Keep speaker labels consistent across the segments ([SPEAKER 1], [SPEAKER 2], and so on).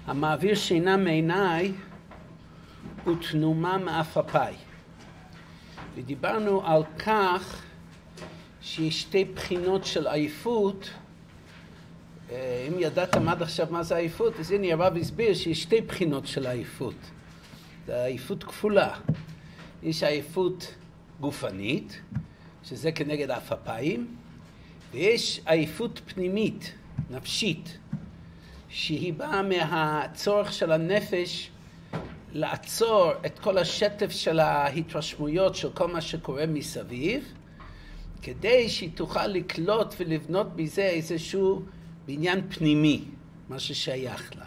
[SPEAKER 1] המעביר שינה מעיניי ותנומה מאפפיי. ודיברנו על כך שיש שתי בחינות של עייפות. אם ידעתם עד עכשיו מה זה עייפות, אז הנה הרב הסביר שיש שתי בחינות של עייפות. זה עייפות כפולה. יש עייפות גופנית, שזה כנגד האפפיים, ויש עייפות פנימית, נפשית, שהיא באה מהצורך של הנפש לעצור את כל השטף של ההתרשמויות של כל מה שקורה מסביב, כדי שהיא תוכל לקלוט ולבנות מזה איזשהו בניין פנימי, מה ששייך לה.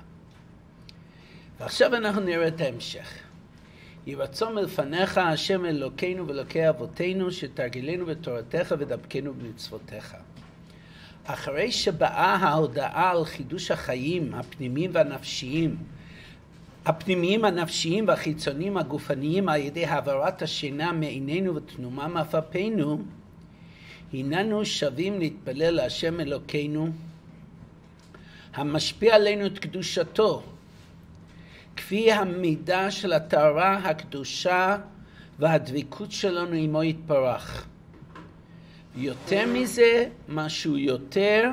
[SPEAKER 1] ועכשיו אנחנו נראה את ההמשך. יהי רצון מלפניך השם אלוקינו ואלוקי אבותינו, שתרגילנו בתורתך ודבקנו במצוותיך. אחרי שבאה ההודעה על חידוש החיים הפנימיים והנפשיים, הנפשיים והחיצוניים הגופניים על ידי העברת השינה מעינינו ותנומה מאפפינו, הננו שווים להתפלל להשם אלוקינו, המשפיע עלינו את קדושתו, כפי המידה של הטהרה הקדושה והדבקות שלנו עמו יתברך. יותר מזה, משהו יותר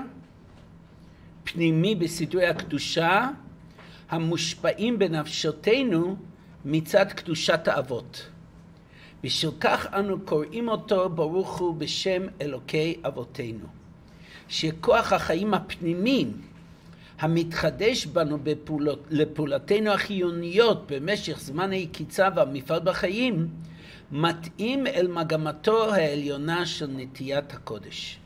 [SPEAKER 1] פנימי בסידורי הקדושה, המושפעים בנפשותינו מצד קדושת האבות. בשביל כך אנו קוראים אותו ברוך הוא בשם אלוקי אבותינו. שכוח החיים הפנימיים המתחדש בנו לפעולתנו החיוניות במשך זמן היקיצה והמפעל בחיים, מתאים אל מגמתו העליונה של נטיית הקודש.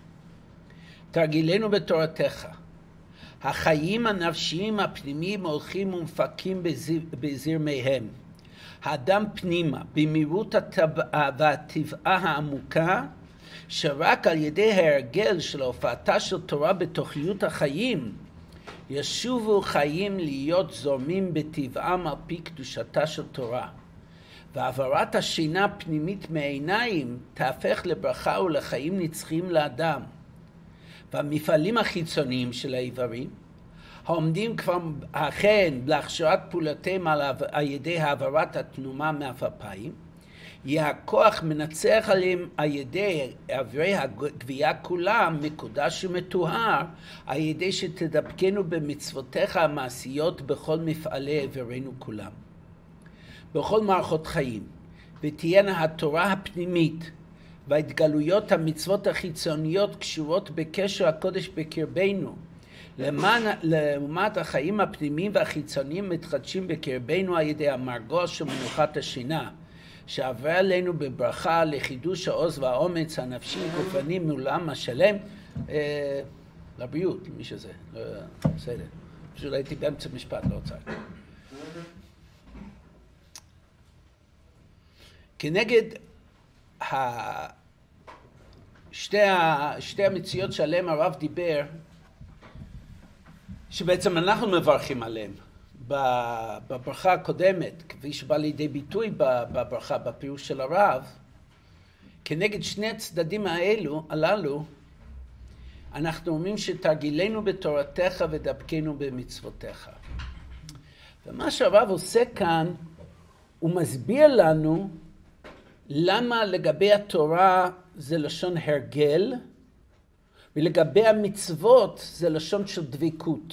[SPEAKER 1] תרגילנו בתורתך. החיים הנפשיים הפנימיים הולכים ומפקים בזרמיהם. האדם פנימה, במהירות והטבעה העמוקה, שרק על ידי ההרגל של הופעתה של תורה בתוכיות החיים, ישובו חיים להיות זורמים בטבעם על פי קדושתה של תורה. והעברת השינה הפנימית מעיניים תהפך לברכה ולחיים נצחיים לאדם. והמפעלים החיצוניים של האיברים, העומדים כבר אכן להכשרת פעולתהם על ידי העברת התנומה מאפפיים, יהיה הכוח מנצח עליהם על ידי עברי הגבייה כולם מקודש ומטוהר, על ידי שתדבקנו במצוותיך המעשיות בכל מפעלי עברנו כולם. בכל מערכות חיים, ותהיינה התורה הפנימית וההתגלויות המצוות החיצוניות קשורות בקשר הקודש בקרבנו, לעומת החיים הפנימיים והחיצוניים מתחדשים בקרבנו על ידי המרגוע של מנוחת השינה, שעבר עלינו בברכה לחידוש העוז והאומץ הנפשי גופני מעולם השלם, לבריאות, מי שזה, בסדר. פשוט הייתי באמצע משפט, לא רוצה. כנגד שתי המציאות שעליהם הרב דיבר, שבעצם אנחנו מברכים עליהם בברכה הקודמת, כפי שבא לידי ביטוי בברכה בפירוש של הרב, כנגד שני הצדדים הללו, אנחנו אומרים שתרגילנו בתורתך ודבקנו במצוותיך. ומה שהרב עושה כאן, הוא מסביר לנו למה לגבי התורה זה לשון הרגל, ולגבי המצוות זה לשון של דבקות.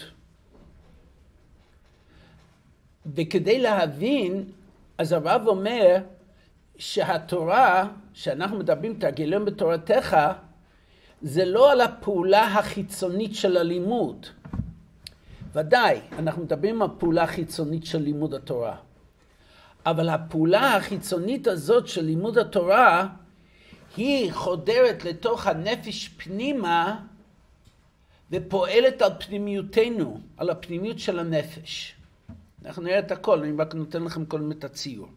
[SPEAKER 1] וכדי להבין, אז הרב אומר שהתורה, שאנחנו מדברים תרגילנו בתורתך, זה לא על הפעולה החיצונית של הלימוד. ודאי, אנחנו מדברים על הפעולה החיצונית של לימוד התורה. אבל הפעולה החיצונית הזאת של לימוד התורה, היא חודרת לתוך הנפש פנימה, ופועלת על פנימיותנו, על הפנימיות של הנפש. אנחנו נראה את הכל, אני רק נותן לכם כל את הציור.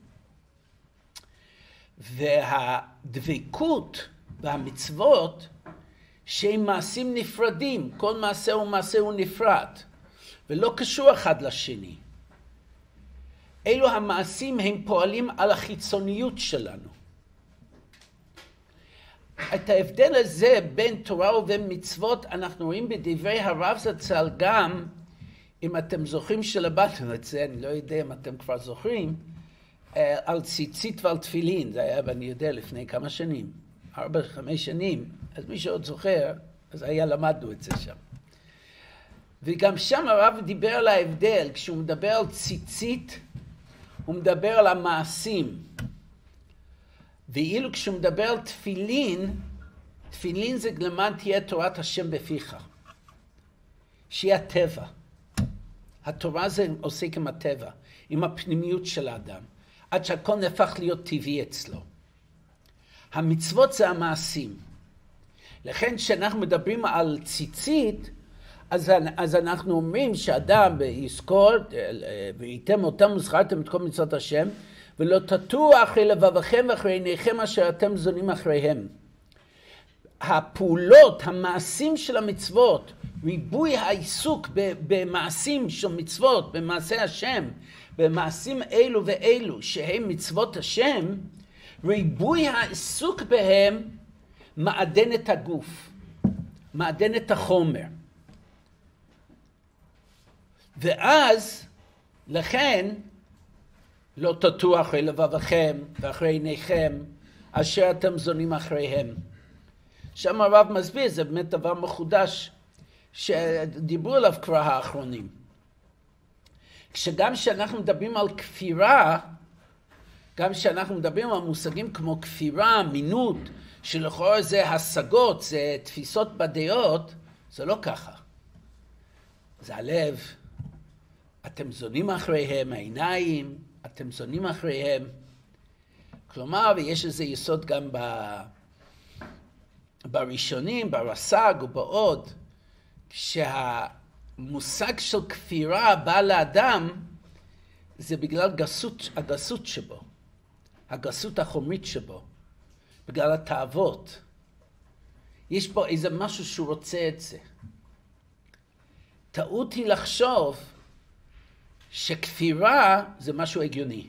[SPEAKER 1] והדבקות והמצוות, שהם מעשים נפרדים, כל מעשה ומעשה הוא נפרד, ולא קשור אחד לשני. אלו המעשים הם פועלים על החיצוניות שלנו. את ההבדל הזה בין תורה ובין מצוות אנחנו רואים בדברי הרב זצ"ל גם אם אתם זוכרים שלמדנו את זה, אני לא יודע אם אתם כבר זוכרים, על ציצית ועל תפילין, זה היה, ואני יודע, לפני כמה שנים, 4-5 שנים, אז מי שעוד זוכר, אז היה למדנו את זה שם. וגם שם הרב דיבר על ההבדל, כשהוא מדבר על ציצית, הוא מדבר על המעשים. ואילו כשהוא מדבר על תפילין, תפילין זה למען תהיה תורת השם בפיך. שהיא הטבע. התורה זה עוסק עם הטבע, עם הפנימיות של האדם, עד שהכל נהפך להיות טבעי אצלו. המצוות זה המעשים. לכן כשאנחנו מדברים על ציצית, אז אנחנו אומרים שאדם יזכור, וייתם אותם וזכרתם את כל מצוות השם, ולא תטעו אחרי לבבכם ואחרי עיניכם אשר אתם זונים אחריהם. הפעולות, המעשים של המצוות, ריבוי העיסוק במעשים של מצוות, במעשי השם, במעשים אלו ואלו שהם מצוות השם, ריבוי העיסוק בהם מעדן את הגוף, מעדן את החומר. ואז, לכן, לא תטעו אחרי לבבכם ואחרי עיניכם אשר אתם זונים אחריהם. שם הרב מסביר, זה באמת דבר מחודש שדיברו עליו כבר האחרונים. כשגם שאנחנו מדברים על כפירה, גם שאנחנו מדברים על מושגים כמו כפירה, מינות, שלכאורה זה השגות, זה תפיסות בדעות, זה לא ככה. זה הלב, אתם זונים אחריהם, העיניים, אתם זונים אחריהם. כלומר, ויש איזה יסוד גם בראשונים, ברס"ג ובעוד, שהמושג של כפירה בא לאדם, זה בגלל הגסות שבו, הגסות החומרית שבו, בגלל התאוות. יש פה איזה משהו שהוא רוצה את זה. טעות היא לחשוב שכפירה זה משהו הגיוני.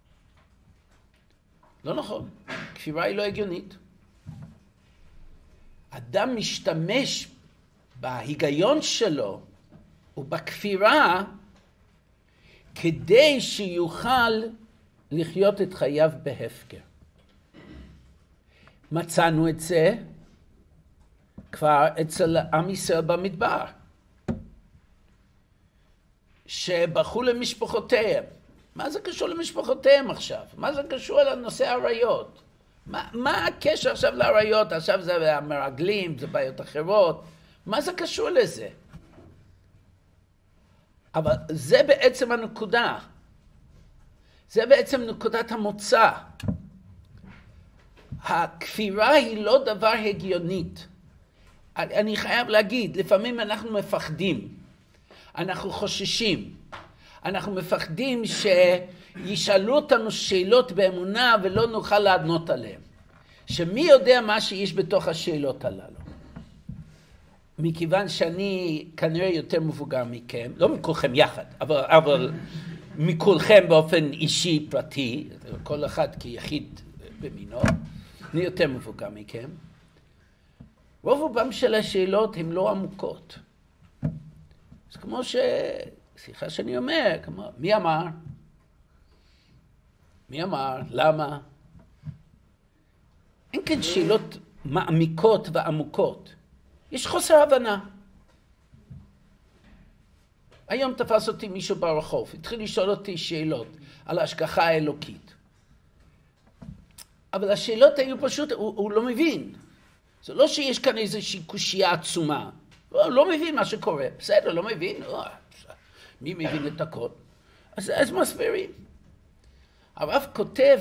[SPEAKER 1] לא נכון, כפירה היא לא הגיונית. אדם משתמש בהיגיון שלו ובכפירה כדי שיוכל לחיות את חייו בהפקר. מצאנו את זה כבר אצל עם ישראל במדבר, שבחרו למשפחותיהם. מה זה קשור למשפחותיהם עכשיו? מה זה קשור לנושא העריות? מה הקשר עכשיו לעריות? עכשיו זה המרגלים, זה בעיות אחרות. מה זה קשור לזה? אבל זה בעצם הנקודה. זה בעצם נקודת המוצא. הכפירה היא לא דבר הגיונית. אני חייב להגיד, לפעמים אנחנו מפחדים. אנחנו חוששים. אנחנו מפחדים שישאלו אותנו שאלות באמונה ולא נוכל לענות עליהן. שמי יודע מה שיש בתוך השאלות הללו. מכיוון שאני כנראה יותר מבוגר מכם, לא מכולכם יחד, אבל מכולכם באופן אישי, פרטי, כל אחד כיחיד במינו, אני יותר מבוגר מכם. רוב רובם של השאלות הן לא עמוקות. אז כמו סליחה שאני אומר, כמו, מי אמר? מי אמר? למה? אין כאן שאלות מעמיקות ועמוקות. יש חוסר הבנה. היום תפס אותי מישהו ברחוב, התחיל לשאול אותי שאלות על ההשגחה האלוקית. אבל השאלות היו פשוט, הוא לא מבין. זה לא שיש כאן איזושהי קושייה עצומה. הוא לא מבין מה שקורה. בסדר, לא מבין. מי מבין את הכל? אז מסבירים. הרב כותב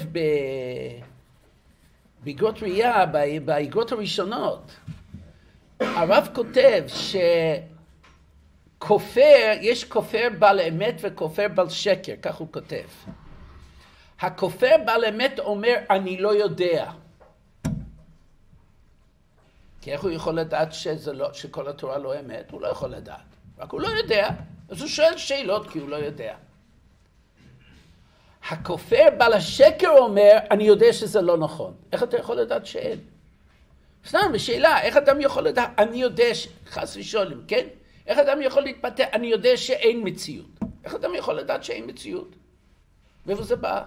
[SPEAKER 1] באגרות ראייה, באגרות הראשונות, הרב כותב שכופר, יש כופר בעל אמת וכופר בעל שקר, כך הוא כותב. הכופר בעל אמת אומר, אני לא יודע. כי איך הוא יכול לדעת שכל התורה לא אמת? הוא לא יכול לדעת. רק הוא לא יודע. אז הוא שואל שאלות כי הוא לא יודע. הכופר בעל השקר אומר, אני יודע שזה לא נכון. איך אתה יכול לדעת שאין? סתם, בשאלה, איך אתה יכול לדעת? אני יודע, חס ושלום, כן? איך אדם יכול להתפתח? אני יודע שאין מציאות. איך אדם יכול לדעת שאין מציאות? ואיפה זה בא?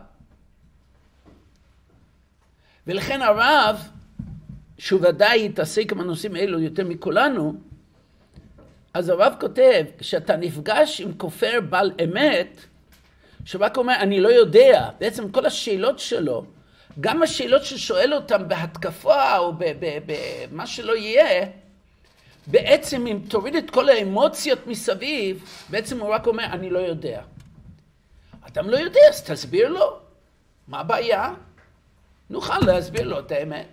[SPEAKER 1] ולכן הרב, שהוא ודאי יתעסק עם הנושאים האלו יותר מכולנו, אז הרב כותב, כשאתה נפגש עם כופר בעל אמת, שרק אומר, אני לא יודע, בעצם כל השאלות שלו, גם השאלות ששואל אותם בהתקפה או במה שלא יהיה, בעצם אם תוריד את כל האמוציות מסביב, בעצם הוא רק אומר, אני לא יודע. אדם לא יודע, אז תסביר לו. מה הבעיה? נוכל להסביר לו את האמת.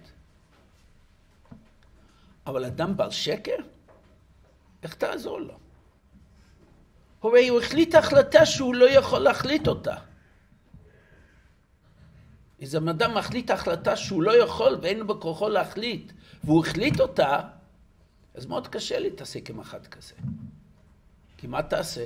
[SPEAKER 1] אבל אדם בעל שקר? איך תעזור לו? הרי הוא החליט החלטה שהוא לא יכול להחליט אותה. אם אדם מחליט החלטה שהוא לא יכול ואין לו בכוחו להחליט, והוא החליט אותה, אז מאוד קשה להתעסק עם אחד כזה. כי מה תעשה?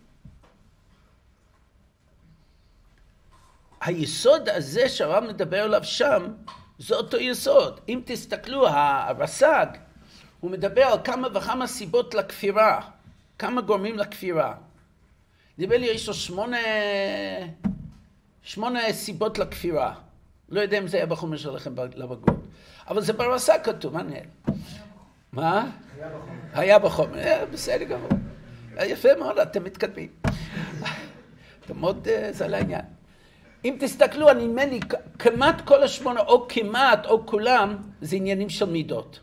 [SPEAKER 1] היסוד הזה שהרב מדבר עליו שם, זה אותו יסוד. אם תסתכלו, הרס"ג, הוא מדבר על כמה וכמה סיבות לכפירה, כמה גורמים לכפירה. דיבר לי, יש לו 8 סיבות לכפירה. לא יודע אם זה היה בחומר שלכם לבגרות. אבל זה ברס"ג כתוב, מה נהל? מה? היה בחומר. בסדר גמור. יפה מאוד, אתם מתקדמים. אתם מאוד, זה על העניין. אם תסתכלו, אני מני, כמעט כל 8, או כמעט, או כולם, זה עניינים של מידות.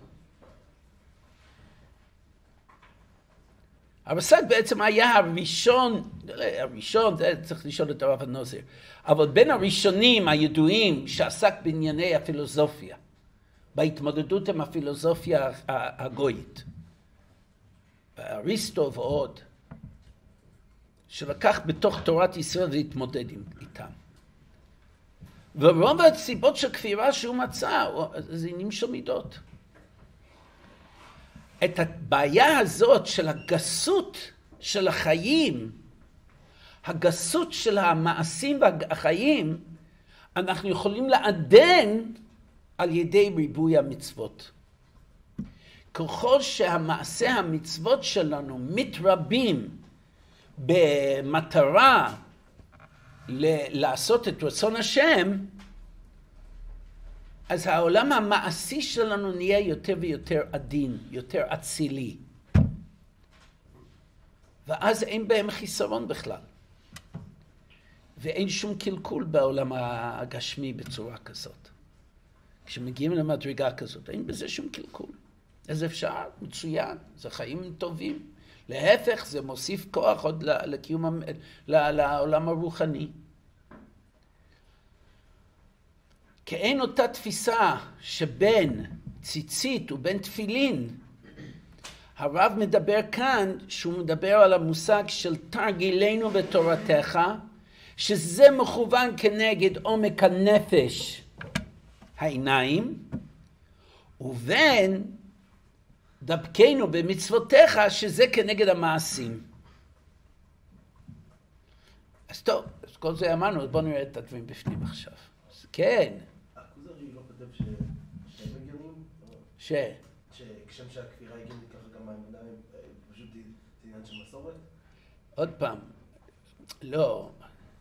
[SPEAKER 1] הרס"ג בעצם היה הראשון, זה צריך לשאול את הרב הנוזר, אבל בין הראשונים הידועים שעסק בענייני הפילוסופיה, בהתמודדות עם הפילוסופיה הגויית, אריסטו ועוד, שלקח בתוך תורת ישראל להתמודד איתם. ורוב הסיבות של כפירה שהוא מצא, זה עניינים של מידות. את הבעיה הזאת של הגסות של החיים, הגסות של המעשים והחיים, אנחנו יכולים לעדן על ידי ריבוי המצוות. ככל שהמעשה המצוות שלנו מתרבים במטרה לעשות את רצון השם, אז העולם המעשי שלנו נהיה יותר ויותר עדין, יותר אצילי. ואז אין בהם חיסרון בכלל. ואין שום קלקול בעולם הגשמי בצורה כזאת. כשמגיעים למדרגה כזאת, אין בזה שום קלקול. אז אפשר, מצוין, זה חיים טובים. להפך, זה מוסיף כוח עוד לקיום, לעולם הרוחני. כי אין אותה תפיסה שבין ציצית ובין תפילין, הרב מדבר כאן, שהוא מדבר על המושג של תרגילנו בתורתך, שזה מכוון כנגד עומק הנפש, העיניים, ובין דבקנו במצוותיך, שזה כנגד המעשים. אז טוב, אז כל זה אמרנו, אז בואו נראה את הדברים בפנים עכשיו. אז כן.
[SPEAKER 2] הכוזרי לא כותב שהם הגיונים? שכשם שהכפירה הגיונית ככה גם האמונה פשוט זה עניין של מסורת?
[SPEAKER 1] עוד פעם, לא.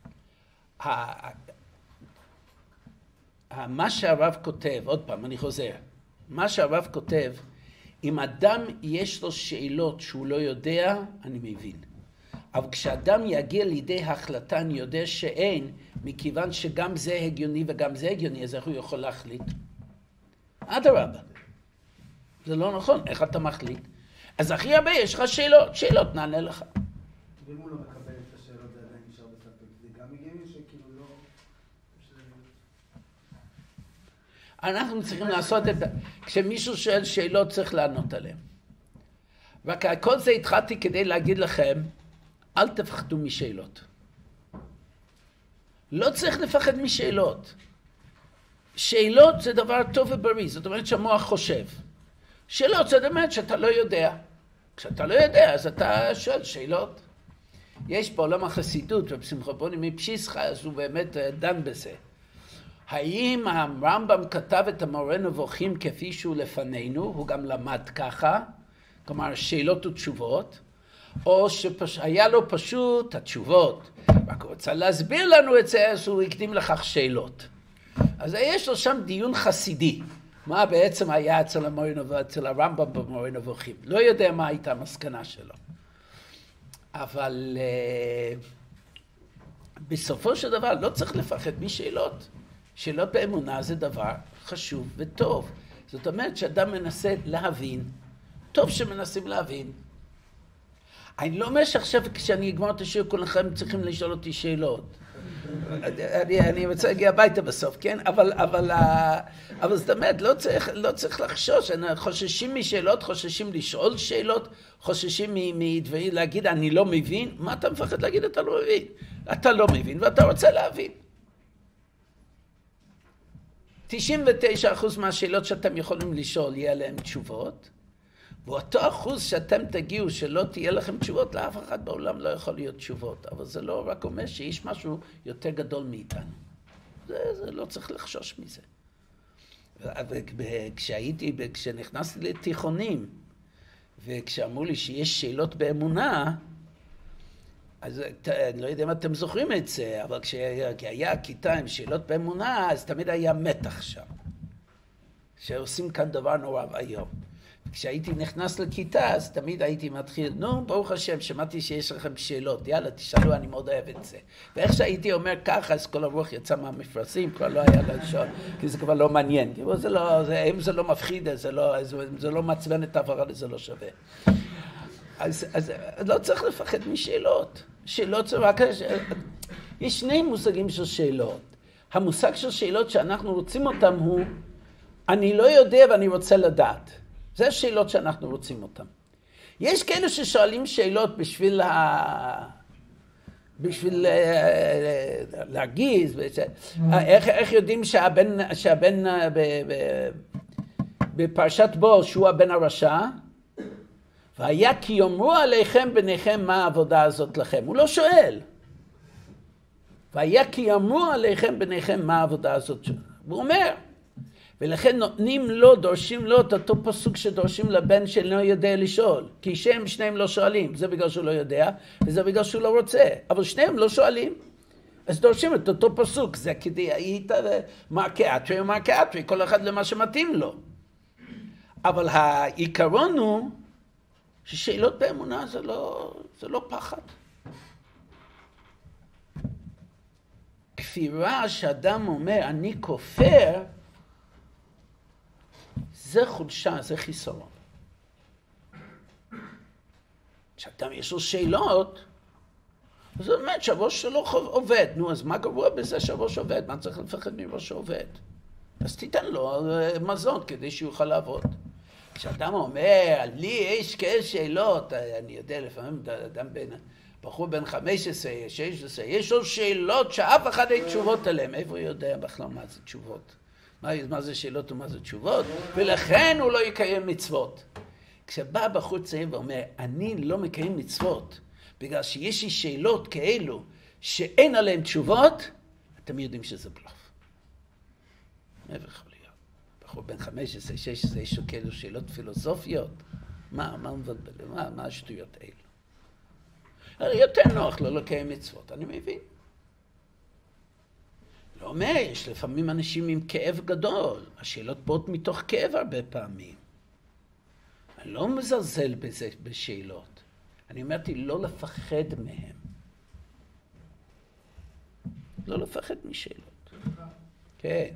[SPEAKER 1] מה שהרב כותב, עוד פעם, אני חוזר. מה שהרב כותב, אם אדם יש לו שאלות שהוא לא יודע, אני מבין. אבל כשאדם יגיע לידי החלטה, אני יודע שאין, מכיוון שגם זה הגיוני וגם זה הגיוני, אז איך הוא יכול להחליט? אדרבה. זה לא נכון, איך אתה מחליט? אז הכי הרבה יש לך שאלות נענה לך.
[SPEAKER 2] ואם הוא לא מקבל את השאלות, זה עדיין נשאר בספק, זה גם הגיוני שכאילו לא...
[SPEAKER 1] אנחנו צריכים לעשות את זה, כשמישהו שואל שאלות צריך לענות עליהן. רק כל זה התחלתי כדי להגיד לכם, אל תפחדו משאלות. לא צריך לפחד משאלות. שאלות זה דבר טוב ובריא, זאת אומרת שהמוח חושב. שאלות זאת אומרת שאתה לא יודע. כשאתה לא יודע, אז אתה שואל שאלות. יש בעולם החסידות, ובשמחה בוני מפשיסחה, אז הוא באמת דן בזה. האם הרמב"ם כתב את המורה נבוכים כפי שהוא לפנינו, הוא גם למד ככה, כלומר שאלות ותשובות, או שהיה לו פשוט התשובות, רק הוא רוצה להסביר לנו את זה, אז הוא הקדים לכך שאלות. אז יש לו שם דיון חסידי, מה בעצם היה אצל הרמב"ם במורה נבוכים. לא יודע מה הייתה המסקנה שלו. אבל בסופו של דבר לא צריך לפחד משאלות. שאלות באמונה זה דבר חשוב וטוב. זאת אומרת שאדם מנסה להבין, טוב שמנסים להבין. אני לא אומר שעכשיו כשאני אגמור את השיר כולכם צריכים לשאול אותי שאלות. אני רוצה להגיע הביתה בסוף, כן? אבל זאת אומרת, לא צריך לחשוש, חוששים משאלות, חוששים לשאול שאלות, חוששים מדברים, להגיד אני לא מבין, מה אתה מפחד להגיד אתה לא מבין? אתה לא מבין ואתה רוצה להבין. 99% מהשאלות שאתם יכולים לשאול יהיה להם תשובות, ואותו אחוז שאתם תגיעו שלא תהיה לכם תשובות, לאף אחד בעולם לא יכול להיות תשובות, אבל זה לא רק אומר שיש משהו יותר גדול מאיתנו. זה לא צריך לחשוש מזה. כשנכנסתי לתיכונים, וכשאמרו לי שיש שאלות באמונה, אז אני לא יודע אם אתם זוכרים את זה, אבל כשהיה כיתה עם שאלות באמונה, אז תמיד היה מתח שם. שעושים כאן דבר נורא היום. כשהייתי נכנס לכיתה, אז תמיד הייתי מתחיל, נו, ברוך השם, שמעתי שיש לכם שאלות, יאללה, תשאלו, אני מאוד אוהב את זה. ואיך שהייתי אומר ככה, אז כל הרוח יצא מהמפרשים, כבר לא היה לשאול, כי זה כבר לא מעניין. אם זה לא מפחיד, זה לא מעצבן את העברה, זה לא שווה. אז לא צריך לפחד משאלות. שאלות זה רק... יש שני מושגים של שאלות. המושג של שאלות שאנחנו רוצים אותם הוא, אני לא יודע ואני רוצה לדעת. זה השאלות שאנחנו רוצים אותן. יש כאלה ששואלים שאלות בשביל להרגיז, איך יודעים שהבן בפרשת בו שהוא הבן הרשע, והיה כי יאמרו עליכם בניכם מה העבודה הזאת לכם. הוא לא שואל. והיה כי יאמרו עליכם בניכם מה העבודה הזאת שלכם. הוא אומר. ולכן נותנים לו, דורשים לו את אותו פסוק שדורשים לבן שלא יודע לשאול. כי שניהם לא שואלים. זה בגלל שהוא לא יודע, וזה בגלל שהוא לא רוצה. אבל שניהם לא שואלים. אז דורשים את אותו פסוק. זה כדי היית מרקעטרי ומרקעטרי, כל אחד למה שמתאים לו. אבל העיקרון הוא ששאלות באמונה זה לא פחד. כפירה שאדם אומר, אני כופר, זה חולשה, זה חיסרון. כשאדם יש לו שאלות, זה באמת שהראש שלו עובד. נו, אז מה גרוע בזה שהראש עובד? מה צריך לפחד מראש שעובד? אז תיתן לו מזון כדי שיוכל לעבוד. כשאדם אומר, לי יש כאלה שאלות, אני יודע לפעמים, בחור בן 15, 16, יש לו שאלות שאף אחד אין תשובות עליהן. איפה הוא יודע בכלל מה זה תשובות? מה זה שאלות ומה זה תשובות? ולכן הוא לא יקיים מצוות. כשבא בחור צעיר ואומר, אני לא מקיים מצוות, בגלל שיש לי שאלות כאלו שאין עליהן תשובות, אתם יודעים שזה בלוף. איפה יכול להיות? בחור בן 15, 16, יש לו כאלו שאלות פילוסופיות. מה השטויות האלו? יותר נוח לא לקיים מצוות, אני מבין. לא אומר, יש לפעמים אנשים עם כאב גדול. השאלות באות מתוך כאב הרבה פעמים. אני לא מזלזל בזה בשאלות. אני אומרתי לא לפחד מהם. לא לפחד משאלות. כן.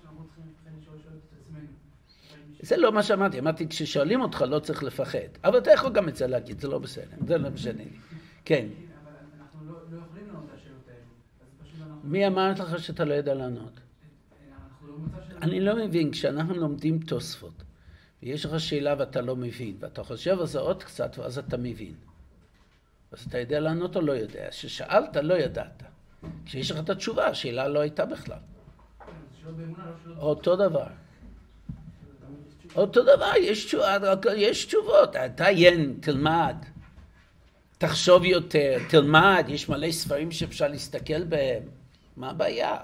[SPEAKER 1] זה לא מה שאמרתי. אמרתי, כששואלים אותך לא צריך לפחד. אבל אתה יכול גם את זה להגיד, זה לא בסדר. זה לא משנה לי. כן.
[SPEAKER 3] אבל אנחנו לא יכולים לענות את השאלות האלו.
[SPEAKER 1] מי אמרת לך שאתה לא יודע לענות? אני לא מבין, כשאנחנו לומדים תוספות, ויש לך שאלה ואתה לא מבין, ואתה חושב על זה עוד קצת, ואז אתה מבין. אז אתה יודע לענות או לא יודע? כששאלת, לא ידעת. כשיש לך את התשובה, השאלה לא הייתה בכלל. אותו דבר. אותו דבר, יש תשובות. תעיין, תלמד. תחשוב יותר, תלמד, יש מלא ספרים שאפשר להסתכל בהם. מה הבעיה?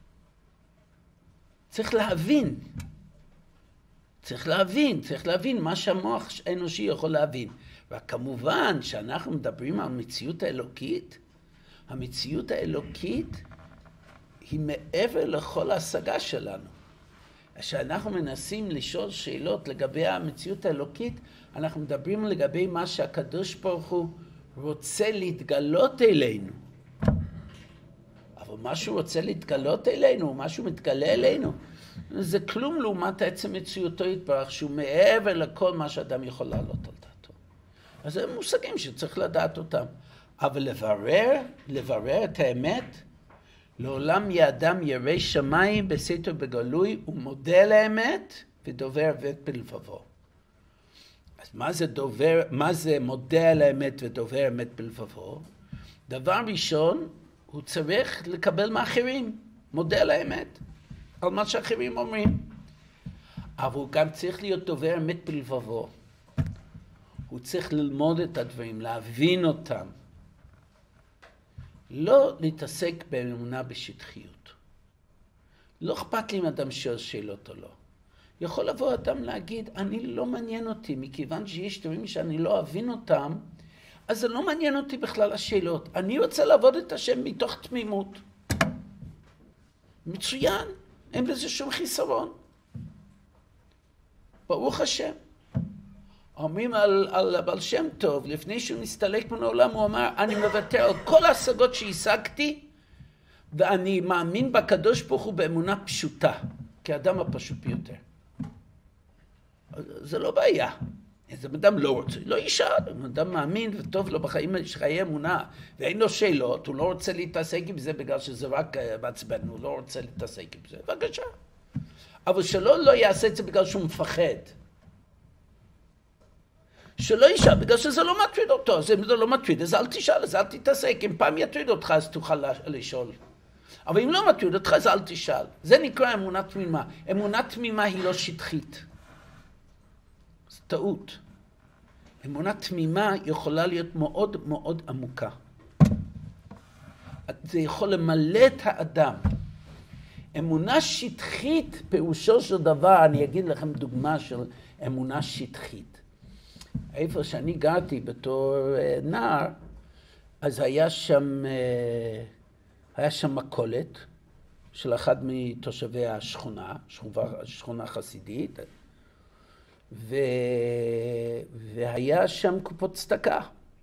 [SPEAKER 1] צריך להבין מה שהמוח האנושי יכול להבין. וכמובן שאנחנו מדברים על מציאות האלוקית, המציאות האלוקית היא מעבר לכל ההשגה שלנו. כשאנחנו מנסים לשאול שאלות לגבי המציאות האלוקית, אנחנו מדברים לגבי מה שהקדוש ברוך הוא רוצה להתגלות אלינו. אבל מה שהוא רוצה להתגלות אלינו, מה שהוא מתגלה אלינו, זה כלום לעומת עצם מציאותו יתברך, שהוא מעבר לכל מה שאדם יכול לעלות על דעתו. אז זה מושגים שצריך לדעת אותם. אבל לברר את האמת, לעולם יאדם ירא שמיים בסתר בגלוי, הוא מודה לאמת ודובר אמת בלבבו. אז מה זה מודה על האמת ודובר אמת בלבבו? דבר ראשון, הוא צריך לקבל מאחרים, מודה על האמת, על מה שאחרים אומרים. אבל הוא גם צריך להיות דובר אמת בלבבו. הוא צריך ללמוד את הדברים, להבין אותם. לא להתעסק באמונה בשטחיות. לא אכפת לי אם אדם שואל שאלות או לא. יכול לבוא אדם להגיד, אני לא מעניין אותי, מכיוון שיש דברים שאני לא אבין אותם, אז זה לא מעניין אותי בכלל השאלות. אני רוצה לעבוד את השם מתוך תמימות. מצוין, אין בזה שום חיסרון. ברוך השם. אומרים על בעל שם טוב, לפני שהוא נסתלק מן העולם, הוא אמר, אני מוותר על כל ההשגות שהשגתי, ואני מאמין בקדוש ברוך הוא באמונה פשוטה, כאדם הפשוט ביותר. זה לא בעיה. איזה אדם לא רוצה, לא ישאל, אדם מאמין וטוב לו בחיים יש חיי אמונה, ואין לו שאלות, הוא לא רוצה להתעסק עם זה בגלל שזה רק מעצבן, הוא לא רוצה להתעסק עם זה, בבקשה. אבל שלא לא יעשה את זה בגלל שהוא מפחד. שלא ישאל, בגלל שזה לא מטריד אותו, אז אם זה לא מטריד, אז אל תשאל, אז אל תתעסק, אם פעם יטריד אותך, אז תוכל לשאול. אבל אם לא מטריד אותך, אז אל תשאל. זה נקרא אמונה תמימה. אמונה תמימה היא לא שטחית. זה טעות. אמונה תמימה יכולה להיות מאוד מאוד עמוקה. זה יכול למלא את האדם. אמונה שטחית, פירושו של דבר, אני אגיד לכם דוגמה של אמונה שטחית. איפה שאני גרתי בתור נער, אז היה שם מכולת של אחד מתושבי השכונה, שכונה חסידית, והיה שם קופות צדקה.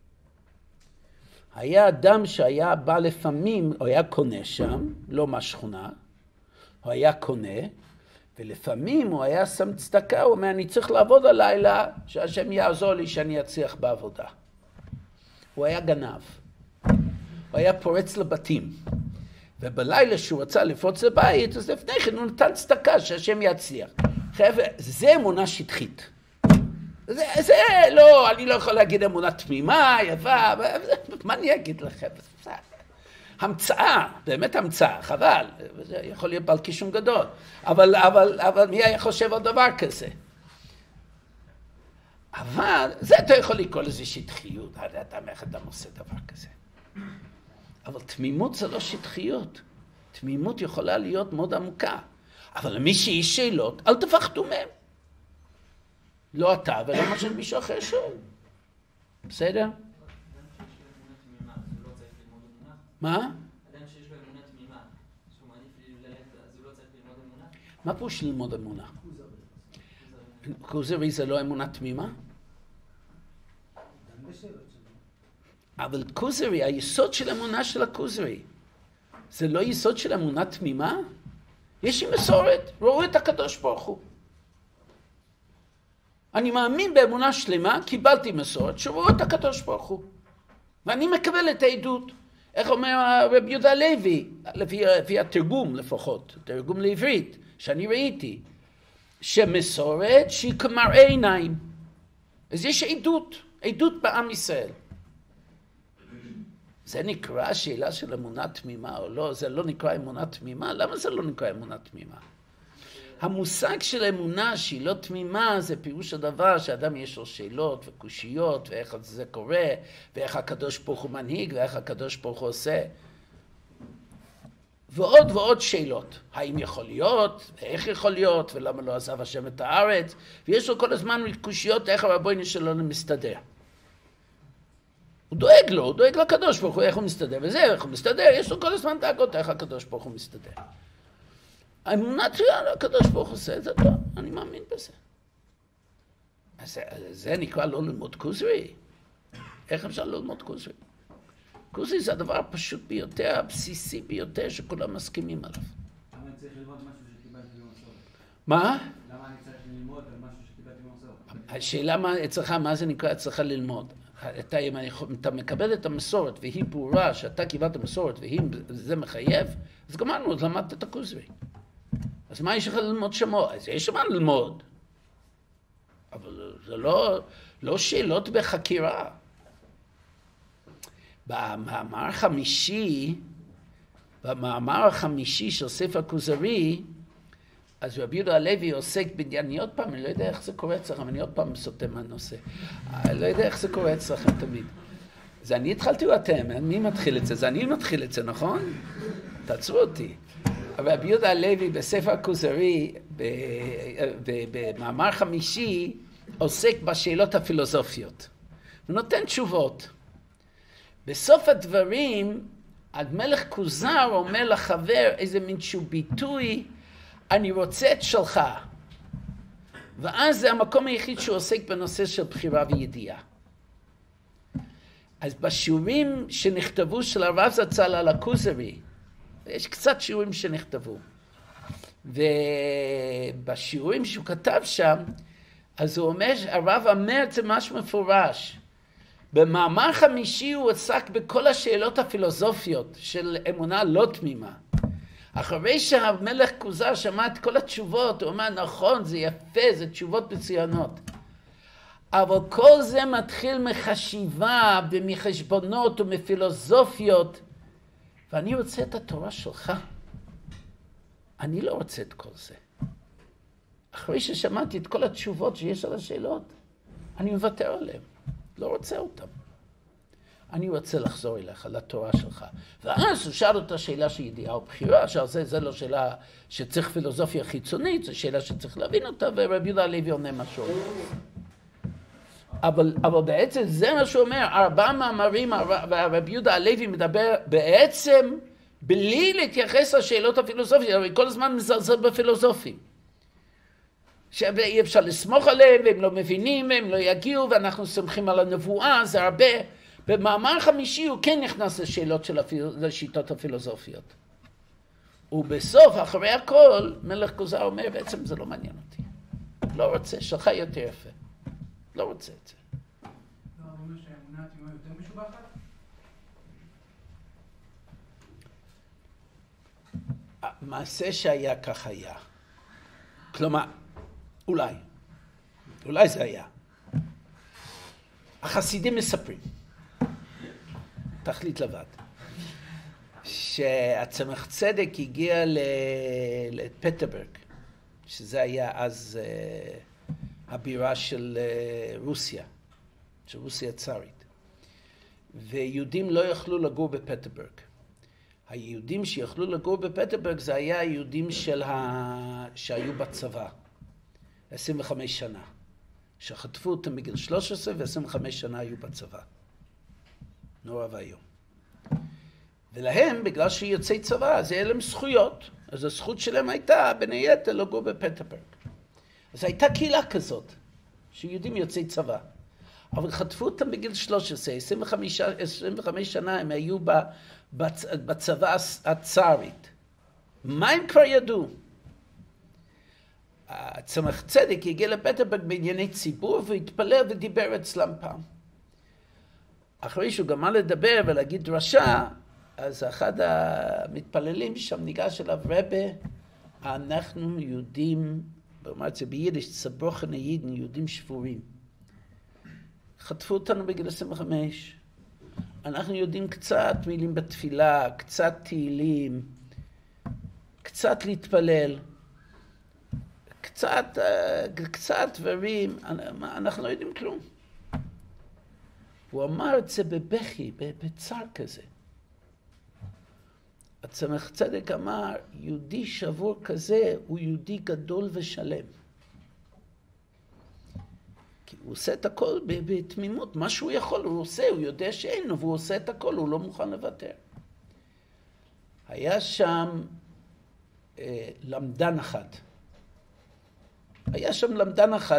[SPEAKER 1] היה אדם שהיה בא לפעמים, הוא היה קונה שם, לא מהשכונה, הוא היה קונה, ולפעמים הוא היה שם צדקה, הוא אומר, אני צריך לעבוד הלילה, שהשם יעזור לי שאני אצליח בעבודה. הוא היה גנב. הוא היה פורץ לבתים. ובלילה שהוא רצה לפרוץ לבית, אז לפני כן הוא נתן צדקה שהשם יצליח. חבר'ה, זה אמונה שטחית. זה לא, אני לא יכול להגיד אמונה תמימה, יפה, מה אני אגיד לכם? המצאה, באמת המצאה, חבל, זה יכול להיות בעל קישום גדול, אבל מי היה חושב על דבר כזה? אבל זה אתה יכול לקרוא לזה שטחיות, איך אדם עושה דבר כזה. אבל תמימות זה לא שטחיות, תמימות יכולה להיות מאוד עמוקה, אבל למי שיש שאלות, אל תפחדו מהם. לא אתה ולא מה של מישהו אחר שואל. בסדר? מה?
[SPEAKER 3] אדם שיש לו אמונה תמימה, שהוא מעדיף ללכת, אז הוא לא צריך ללמוד אמונה?
[SPEAKER 1] מה פירוש ללמוד אמונה? כוזרי זה לא אמונה תמימה? אבל כוזרי, היסוד של אמונה של הכוזרי, זה לא יסוד של אמונה תמימה? יש לי מסורת, ראו את הקדוש ברוך הוא. אני מאמין באמונה שלמה, קיבלתי מסורת, שראו את הקדוש ברוך הוא. ואני מקבל את העדות. איך אומר רבי יהודה הלוי, לפי התרגום לפחות, תרגום לעברית, שאני ראיתי, שמסורת שהיא כמראה עיניים. אז יש עדות בעם ישראל. זה נקרא שאלה של אמונה תמימה או לא, זה לא נקרא אמונה תמימה, למה זה לא נקרא אמונה תמימה? המושג של אמונה שהיא לא תמימה זה פירוש הדבר שאדם יש לו שאלות וקושיות ואיך זה קורה ואיך הקדוש ברוך הוא מנהיג ואיך הקדוש ברוך הוא עושה ועוד ועוד שאלות, האם יכול להיות ואיך יכול להיות ולמה לא עזב השם את הארץ ויש לו כל הזמן קושיות איך הרבונו שלנו מסתדר. הוא דואג לו, הוא דואג לקדוש ברוך הוא, איך הוא מסתדר, וזה, איך הוא מסתדר, יש לו כל הזמן דאגות, איך הקדוש ברוך הוא מסתדר. האמונה תחילה, הקדוש ברוך הוא עושה את זה טוב, אני מאמין בזה. אז זה נקרא לא ללמוד כוזרי. איך אפשר ללמוד כוזרי? כוזרי זה הדבר הפשוט ביותר, הבסיסי ביותר, שכולם מסכימים עליו.
[SPEAKER 4] למה אני צריך ללמוד משהו שקיבלתי במסורת?
[SPEAKER 1] מה?
[SPEAKER 4] למה אני צריך ללמוד על משהו שקיבלתי במסורת?
[SPEAKER 1] השאלה אצלך, מה זה נקרא אצלך ללמוד? אתה מקבל את המסורת והיא ברורה שאתה קיבלת מסורת וזה מחייב, אז גמרנו, אז למדת את הכוזרי. אז מה יש לך ללמוד שמו? אז יש מה ללמוד. אבל זה לא שאלות בחקירה. במאמר החמישי של ספר כוזרי, אז רבי יהודה הלוי עוסק אני עוד פעם, אני לא יודע איך זה קורה אצלכם, אני עוד פעם סוטה מהנושא. אני לא יודע איך זה קורה אצלכם תמיד. זה אני התחלתי או אתם? מי מתחיל את זה? זה אני מתחיל את זה, נכון? תעצרו אותי. אבל רבי יהודה הלוי בספר הכוזרי, במאמר חמישי, עוסק בשאלות הפילוסופיות. הוא נותן תשובות. בסוף הדברים, המלך כוזר אומר לחבר איזה מין שהוא ביטוי, אני רוצה את שלך. ואז זה המקום היחיד שהוא עוסק בנושא של בחירה וידיעה. אז בשיעורים שנכתבו של הרב זצ"ל על הכוזרי, יש קצת שיעורים שנכתבו. ובשיעורים שהוא כתב שם, אז הוא אומר, הרב אומר את זה משהו מפורש. במאמר חמישי הוא עסק בכל השאלות הפילוסופיות של אמונה לא תמימה. אחרי שהמלך כוזר שמע את כל התשובות, הוא אומר, נכון, זה יפה, זה תשובות מצוינות. אבל כל זה מתחיל מחשיבה ומחשבונות ומפילוסופיות, ואני רוצה את התורה שלך. אני לא רוצה את כל זה. אחרי ששמעתי את כל התשובות שיש על השאלות, אני מוותר עליהן. לא רוצה אותם. אני רוצה לחזור אליך, לתורה שלך. ואז הוא שאל אותה שאלה של ידיעה או בחירה, שזה לא שאלה שצריך פילוסופיה חיצונית, זו שאלה שצריך להבין אותה, ורבי יהודה הלוי עונה משהו. אבל בעצם זה מה שהוא אומר, 4 מאמרים, ורבי יהודה הלוי מדבר בעצם בלי להתייחס לשאלות הפילוסופיות, הרי כל הזמן מזלזל בפילוסופים. שאי אפשר לסמוך עליהם, והם לא מבינים, והם לא יגיעו, ואנחנו סומכים על הנבואה, זה הרבה. במאמר חמישי הוא כן נכנס לשאלות של השיטות הפילוסופיות. ובסוף, אחרי הכל, מלך כוזר אומר, בעצם זה לא מעניין אותי. לא רוצה, שלך יותר יפה. לא רוצה את זה.
[SPEAKER 4] לא, הוא אומר שהאמונה התמימה יותר משובחת?
[SPEAKER 1] המעשה שהיה כך היה. כלומר, אולי זה היה. החסידים מספרים, תחליט לבד, שהצמח צדק הגיע לפטרבורג, שזה היה אז הבירה של רוסיה, של רוסיה הצארית. ויהודים לא יכלו לגור בפטרבורג. היהודים שיכלו לגור בפטרבורג זה היה היהודים שהיו בצבא, 25 שנה. שחטפו אותם בגיל 13 ו-25 שנה היו בצבא. נורא והיום. ולהם, בגלל שיוצאי צבא, אז היה להם זכויות. אז הזכות שלהם הייתה, בין היתר, לגור בפטרבורג. אז הייתה קהילה כזאת, שיהודים יוצאי צבא. אבל חטפו אותם בגיל 13, 25 שנה הם היו בצבא הצארית. מה הם כבר ידעו? הצמח צדק הגיע לפטרבורג בענייני ציבור והתפלל ודיבר אצלם פעם. אחרי שהוא גמר לדבר ולהגיד דרשה, אז אחד המתפללים שם ניגש אליו, רבי, אנחנו יהודים, אומר את זה ביידיש, צברוכן הידן, יהודים שבורים. חטפו אותנו בגיל 25. אנחנו יודעים קצת מילים בתפילה, קצת תהילים, קצת להתפלל. קצת דברים, אנחנו לא יודעים כלום. הוא אמר את זה בבכי, בצער כזה. הצמח צדק אמר, יהודי שבור כזה הוא יהודי גדול ושלם. כי הוא עושה את הכל בתמימות, מה שהוא יכול הוא עושה, הוא יודע שאין לו, והוא עושה את הכל, הוא לא מוכן לוותר. היה שם למדן אחד. היה שם למדן אחד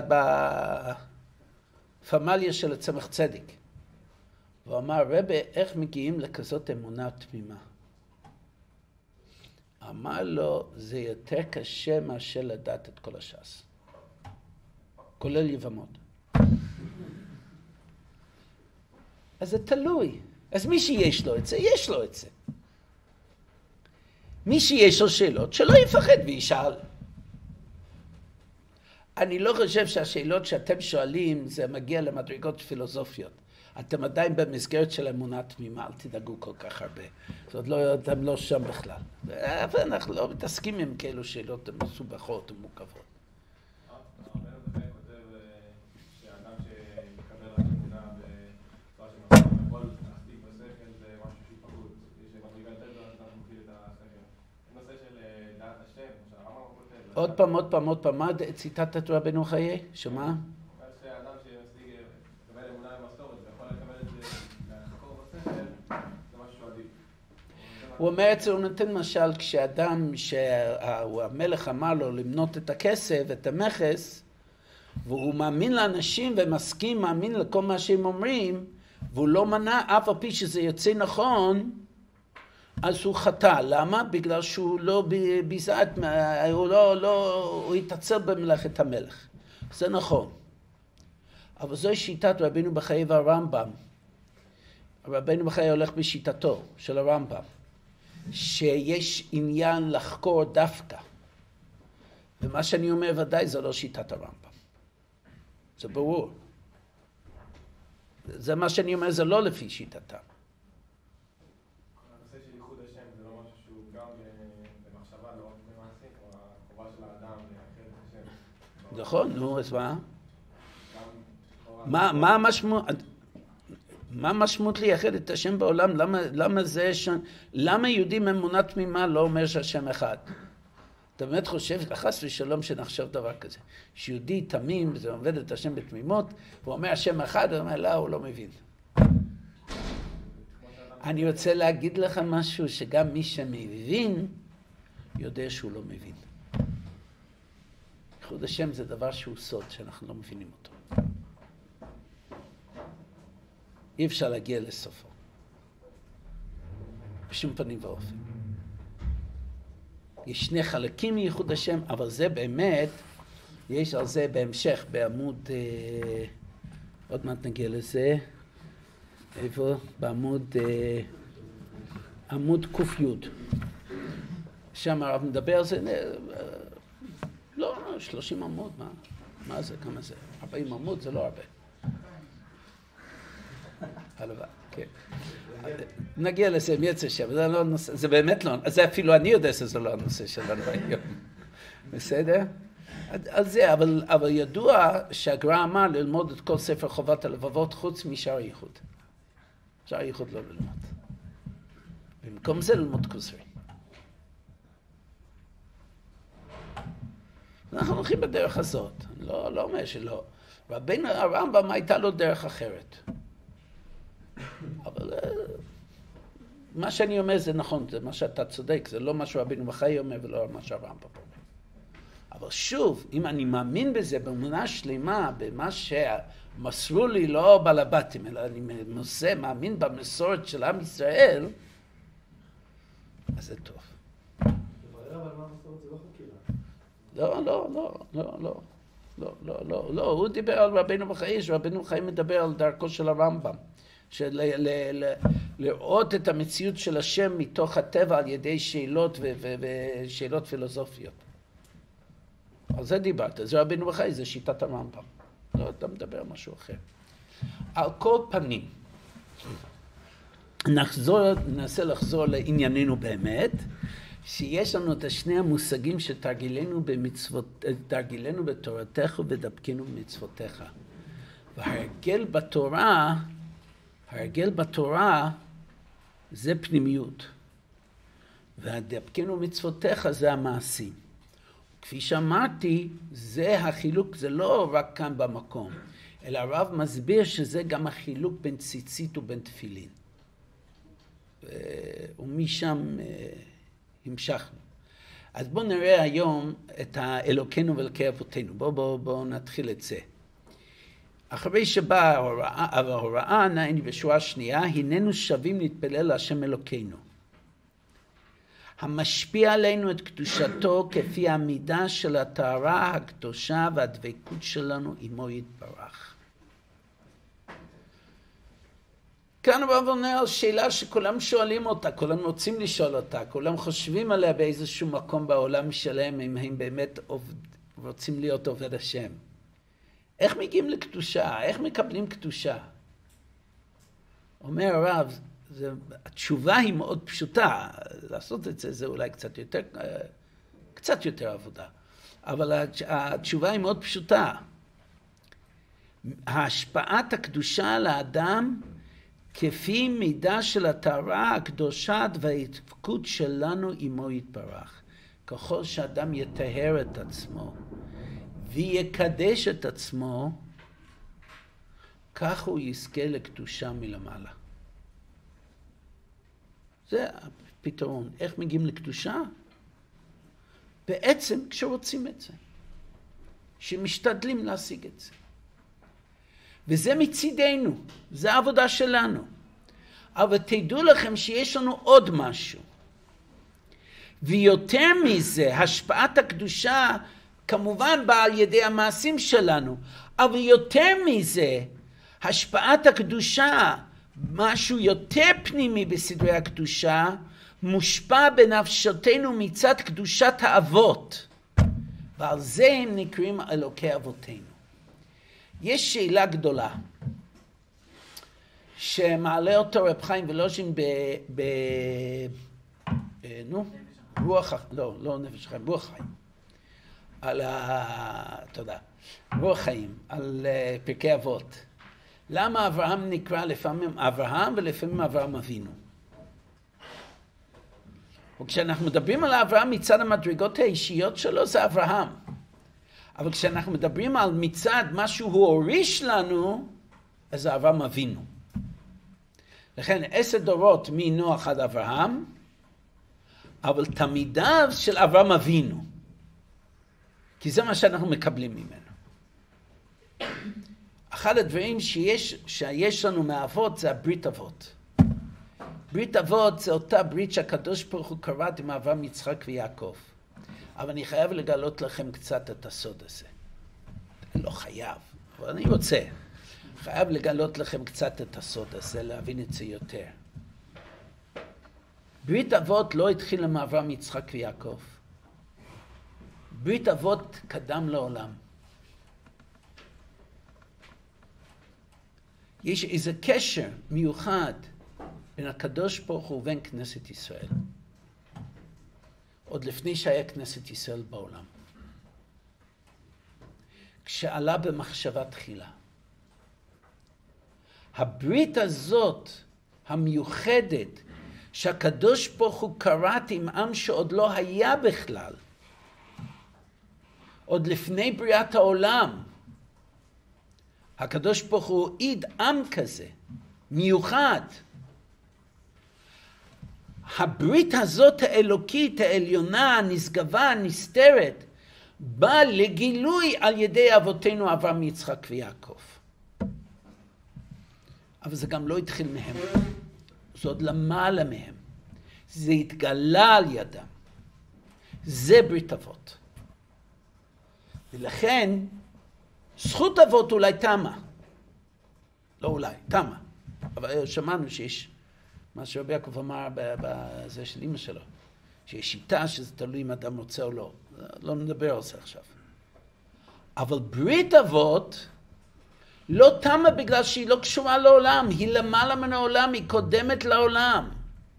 [SPEAKER 1] בפמליה של הצמח צדק. והוא אמר, רבי, איך מגיעים לכזאת אמונה תמימה? אמר לו, זה יותר קשה מאשר לדעת את כל הש"ס. כולל יבמות. אז זה תלוי. אז מי שיש לו את זה, יש לו את זה. מי שיש לו שאלות, שלא יפחד וישאל. אני לא חושב שהשאלות שאתם שואלים, זה מגיע למדרגות פילוסופיות. אתם עדיין במסגרת של אמונה תמימה, אל תדאגו כל כך הרבה. זאת לא, אתם לא שם בכלל. אבל אנחנו לא מתעסקים עם כאלו שאלות מסובכות ומורכבות.
[SPEAKER 5] הרבה נושא כותב שאדם שמקבל רק אמונה בצורה שמסורת, יכול להחזיק בשכל זה משהו שהוא פחות. שמדרגה יותר גדולה שאנחנו מפעיל את השכל. הנושא של דעת השם, שהרמב"ם כותב.
[SPEAKER 1] עוד פעם, מה ציטטת רבנו חיי? שמה?
[SPEAKER 5] שאדם שמקבל אמונה במסורת ויכול לקבל את זה לחקור בשכל, זה משהו עדיף.
[SPEAKER 1] הוא אומר את זה, הוא נותן משל כשאדם שהמלך אמר לו למנות את הכסף, את המכס, והוא מאמין לאנשים ומסכים, מאמין לכל מה שהם אומרים, והוא לא מנע אף על פי שזה יוצא נכון, אז הוא חטא. למה? בגלל שהוא לא ביזה את, הוא התעצר במלאכת המלך. זה נכון. אבל זוהי שיטת רבינו בחיי והרמב"ם. רבינו בחיי הולך בשיטתו של הרמב"ם. שיש עניין לחקור דווקא. ומה שאני אומר ודאי זה לא שיטת הרמב"ם. זה ברור. זה מה שאני אומר, זה לא לפי שיטתם.
[SPEAKER 5] הנושא של ייחוד השם זה לא משהו שהוא גם במחשבה, לא רק במעשית, או החובה של האדם לאחד את השם.
[SPEAKER 1] נכון, נו, אז מה? מה המשמעות לייחד את השם בעולם? למה יהודים אמונה תמימה לא אומר שהשם אחד? אתה באמת חושב, חס ושלום שנחשוב דבר כזה. שיהודי תמים, זה עובד את השם בתמימות, והוא אומר השם אחד, הוא אומר לא, הוא לא מבין. אני רוצה להגיד לך משהו שגם מי שמבין, יודע שהוא לא מבין. ייחוד השם זה דבר שהוא סוד, שאנחנו לא מבינים אותו. אי אפשר להגיע לסופו. בשום פנים ואופן. יש שני חלקים מייחוד השם, אבל זה באמת, יש על זה בהמשך, בעמוד, עוד מעט נגיע לזה, איפה? בעמוד, עמוד ק"י. שם הרב מדבר על זה, לא, 30 עמוד, מה זה, כמה זה? 40 עמוד זה לא הרבה. הלוואי, כן. נגיע לזה, מי יצא שם, זה לא נושא, זה באמת לא, זה אפילו אני יודע שזה לא הנושא שלנו היום. בסדר? על זה, אבל ידוע שהגר"א אמר ללמוד את כל ספר חובת הלבבות חוץ משאר הייחוד. שאר הייחוד לא ללמוד. במקום זה ללמוד כוזרי. אנחנו הולכים בדרך הזאת, אני לא אומר שלא. רבינו הרמב"ם הייתה לו דרך אחרת. אבל מה שאני אומר זה נכון, זה מה שאתה צודק, זה לא מה שרבינו בחיי אומר ולא מה שהרמב"ם אומר. אבל שוב, אם אני מאמין בזה, באמונה שלמה, במה שמסרו לי לא בלבטים, אלא אני מאמין במסורת של עם ישראל, אז זה טוב.
[SPEAKER 2] אבל מה המסורת זה לא חקירה.
[SPEAKER 1] לא, הוא דיבר על רבינו בחיי, שרבינו בחיי מדבר על דרכו של הרמב"ם. לראות את המציאות של השם מתוך הטבע על ידי שאלות ושאלות פילוסופיות. על זה דיברת, זה רבינו בחיי, זה שיטת הרמב"ם. לא, אתה מדבר על משהו אחר. על כל פנים, ננסה לחזור לענייננו באמת, שיש לנו את שני המושגים שתרגילנו בתורתך ודבקנו במצוותיך. וההרגל בתורה זה פנימיות, והדבקנו במצוותיך זה המעשים. כפי שאמרתי, זה החילוק, זה לא רק כאן במקום, אלא הרב מסביר שזה גם החילוק בין ציצית ובין תפילין. ומשם המשכנו. אז בואו נראה היום את האלוקינו ואלוקי אבותינו. בואו נתחיל את זה. אחרי שבאה ההוראה, נעני בשורה שנייה, הננו שווים להתפלל להשם אלוקינו. המשפיע עלינו את קדושתו כפי המידה של הטהרה הקדושה והדבקות שלנו עמו יתברך. כאן הרב עונה על שאלה שכולם שואלים אותה, כולם רוצים לשאול אותה, כולם חושבים עליה באיזשהו מקום בעולם שלהם, אם הם באמת רוצים להיות עובד השם. איך מגיעים לקדושה? איך מקבלים קדושה? אומר הרב, התשובה היא מאוד פשוטה, לעשות את זה, זה אולי קצת יותר עבודה, אבל התשובה היא מאוד פשוטה. השפעת הקדושה על האדם כפי מידה של הטהרה הקדושה וההתפקות שלנו עמו יתברך. ככל שאדם יטהר את עצמו ויקדש את עצמו, כך הוא יזכה לקדושה מלמעלה. זה הפתרון. איך מגיעים לקדושה? בעצם כשרוצים את זה. שמשתדלים להשיג את זה. וזה מצידנו. זה העבודה שלנו. אבל תדעו לכם שיש לנו עוד משהו. ויותר מזה, השפעת הקדושה כמובן באה על ידי המעשים שלנו. אבל יותר מזה, השפעת הקדושה, משהו יותר פנימי בסדרי הקדושה, מושפע בנפשותנו מצד קדושת האבות. ועל זה הם נקראים אלוקי אבותינו. יש שאלה גדולה, שמעלה אותו רב חיים ולוז'ין לא נפש חיים, רוח חיים. רוח חיים, על פרקי אבות. למה אברהם נקרא לפעמים אברהם ולפעמים אברהם אבינו? וכשאנחנו מדברים על אברהם מצד המדרגות האישיות שלו זה אברהם. אבל כשאנחנו מדברים על מצד מה שהוא הוריש לנו, אז זה אברהם אבינו. לכן 10 דורות מנוח עד אברהם, אבל תמידיו של אברהם אבינו. כי זה מה שאנחנו מקבלים ממנו. אחד הדברים שיש לנו מאבות זה הברית אבות. ברית אבות זה אותה ברית שהקדוש ברוך הוא כרת עם אברהם, יצחק ויעקב. אבל אני חייב לגלות לכם קצת את הסוד הזה. לא חייב, אבל אני רוצה. חייב לגלות לכם קצת את הסוד הזה, להבין את זה יותר. ברית אבות לא התחיל עם אברהם, יצחק ויעקב. ברית אבות קדם לעולם. יש איזה קשר מיוחד בין הקדוש ברוך הוא ובין כנסת ישראל. עוד לפני שהיה כנסת ישראל בעולם. כשעלה במחשבה תחילה. הברית הזאת, המיוחדת, שהקדוש ברוך הוא כרת עם עם שעוד לא היה בכלל, עוד לפני בריאת העולם, הקדוש ברוך הוא עיד עם כזה, מיוחד. הברית הזאת האלוקית, העליונה, הנשגבה, הנסתרת, באה לגילוי על ידי אבותינו אברהם, יצחק ויעקב. אבל זה גם לא התחיל מהם. זה עוד למעלה מהם. זה התגלה על ידם. זה ברית אבות. ולכן, זכות אבות אולי תמה. לא אולי, תמה. אבל שמענו שיש מה שרבי יעקב אמר בזה של אמא שלו. שיש שיטה שזה תלוי אם אדם רוצה או לא. לא נדבר על זה עכשיו. אבל ברית אבות לא תמה בגלל שהיא לא קשורה לעולם. היא למעלה מן העולם, היא קודמת לעולם.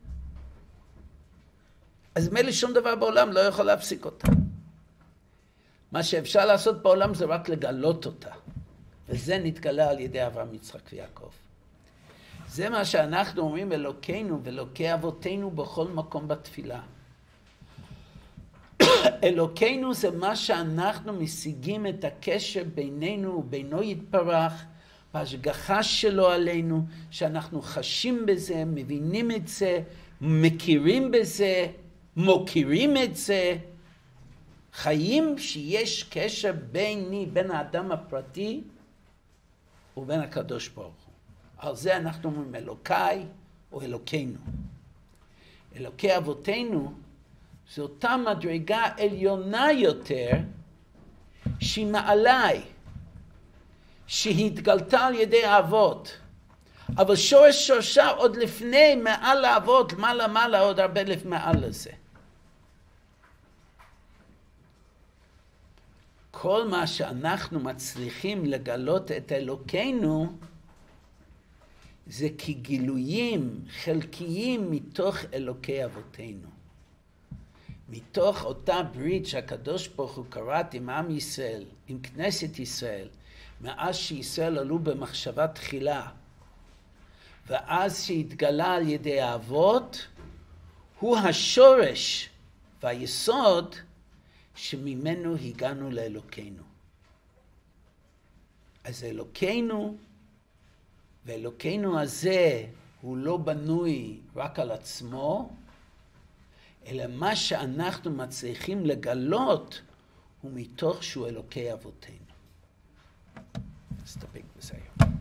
[SPEAKER 1] אז מילא שום דבר בעולם לא יכול להפסיק אותה. מה שאפשר לעשות בעולם זה רק לגלות אותה. וזה נתגלה על ידי אברהם, יצחק ויעקב. זה מה שאנחנו אומרים אלוקינו ואלוקי אבותינו בכל מקום בתפילה. אלוקינו זה מה שאנחנו משיגים את הקשר בינינו ובינו יתברך, בהשגחה שלו עלינו, שאנחנו חשים בזה, מבינים את זה, מכירים בזה, מוקירים את זה, חיים שיש קשר בין האדם הפרטי ובין הקדוש ברוך הוא. על זה אנחנו אומרים אלוקיי או אלוקינו. אלוקי אבותינו זו אותה מדרגה עליונה יותר שהיא מעלי, שהתגלתה על ידי האבות. אבל שורש שורשה עוד לפני, מעל האבות, מעלה, עוד הרבה מעל לזה. כל מה שאנחנו מצליחים לגלות את אלוקינו, זה כגילויים חלקיים מתוך אלוקי אבותינו. מתוך אותה ברית שהקדוש ברוך הוא כרת עם עם ישראל, עם כנסת ישראל, מאז שישראל עלו במחשבה תחילה, ואז שהתגלה על ידי האבות, הוא השורש והיסוד שממנו הגענו לאלוקינו. אז אלוקינו, ואלוקינו הזה הוא לא בנוי רק על עצמו, אלא מה שאנחנו מצליחים לגלות הוא מתוך שהוא אלוקי אבותינו. נסתפק בזה היום.